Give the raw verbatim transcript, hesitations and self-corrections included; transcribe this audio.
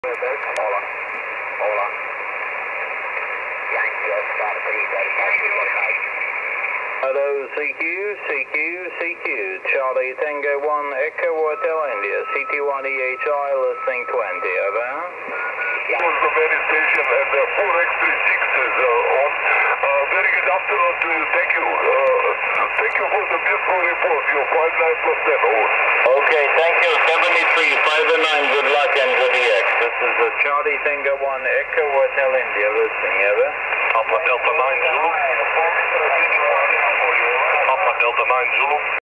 Hola. Hola. Yankee Oscar three Delta zero five. Hello, C Q, C Q, C Q. Charlie Tango one Echo Hotel India, C T one E H I listening twenty, over. Yeah. Was the very station and the four X thirty-six is uh, on. Uh, very good afternoon to you. Thank you. Uh, thank you for the beautiful report. Your five nine plus ten. Over. Okay, thank you. seventy-three, five and nine, good luck and good E X. This is uh, Charlie Tango one Echo Hotel India listening, over. Papa Delta nine Zulu. Papa Delta nine Zulu.